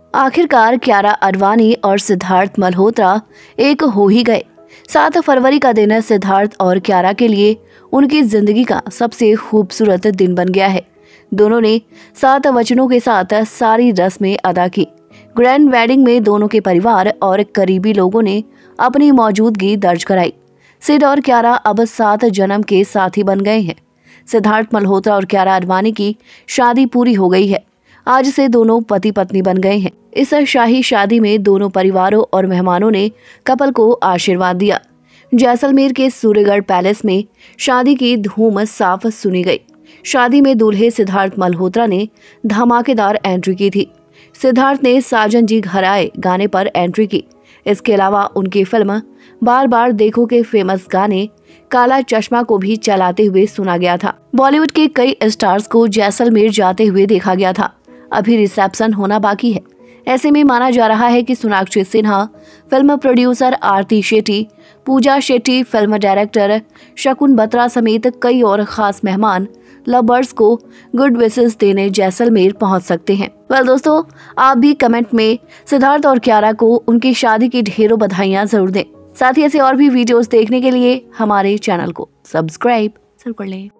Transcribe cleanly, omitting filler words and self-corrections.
आखिरकार कियारा आडवाणी और सिद्धार्थ मल्होत्रा एक हो ही गए। 7 फरवरी का दिन सिद्धार्थ और कियारा के लिए उनकी जिंदगी का सबसे खूबसूरत दिन बन गया है। दोनों ने 7 वचनों के साथ सारी रस्में अदा की। ग्रैंड वेडिंग में दोनों के परिवार और करीबी लोगों ने अपनी मौजूदगी दर्ज कराई। सिड और कियारा अब 7 जन्म के साथी बन गए हैं। सिद्धार्थ मल्होत्रा और कियारा आडवाणी की शादी पूरी हो गई है। आज से दोनों पति पत्नी बन गए हैं। इस शाही शादी में दोनों परिवारों और मेहमानों ने कपल को आशीर्वाद दिया। जैसलमेर के सूर्यगढ़ पैलेस में शादी की धूम साफ सुनी गई। शादी में दूल्हे सिद्धार्थ मल्होत्रा ने धमाकेदार एंट्री की थी। सिद्धार्थ ने साजन जी घर आए गाने पर एंट्री की। इसके अलावा उनकी फिल्म बार बार देखो के फेमस गाने काला चश्मा को भी चलाते हुए सुना गया था। बॉलीवुड के कई स्टार्स को जैसलमेर जाते हुए देखा गया था। अभी रिसेप्शन होना बाकी है। ऐसे में माना जा रहा है कि Sonakshi Sinha, film producer Aarti Shetty, Pooja Shetty, film director Shakun Batra समेत कई और खास मेहमान लवर्स को गुड विशेस देने जैसलमेर पहुंच सकते हैं। वेल दोस्तों, आप भी कमेंट में सिद्धार्थ और कियारा को उनकी शादी की ढेरों बधाइयां जरूर दें। साथ ही ऐसे और भी वीडियोस देखने के लिए हमारे चैनल को सब्सक्राइब जरूर कर लें।